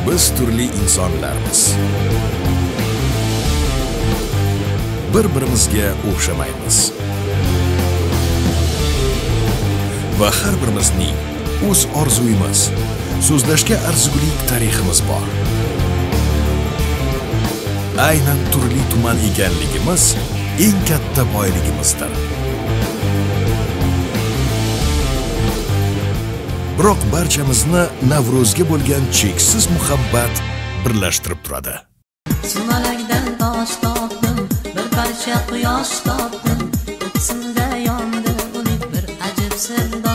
Biz turli insonlarmiz. Bir-birimizga o'xshamaymiz. Va har birimizning o'z orzuyimiz, so'zlashga arzigulik tariximiz bor. Aynan turli tuman ekanligimiz eng katta boyligimizdir. Biroq barchamizni Navruzga bo'lgan cheksiz muhabbat birlashtirib turadi. Sumalakdan tosh topdim, bir parcha quyosh topdim, ko'ksimda yondi uning bir ajib sirdo.